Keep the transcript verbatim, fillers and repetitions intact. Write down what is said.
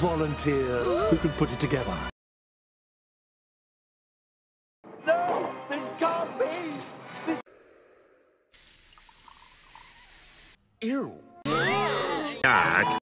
volunteers who can put it together. No! This can't be! This... Ew. Jack.